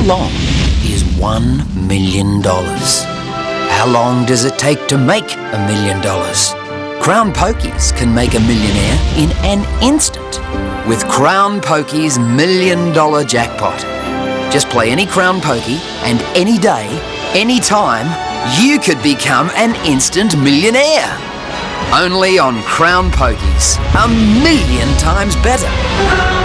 long is $1 million? How long does it take to make $1 million? Crown Pokies can make a millionaire in an instant with Crown Pokies $1 million jackpot. Just play any Crown Pokie and any day, any time, you could become an instant millionaire. Only on Crown Pokies. $1 million times better.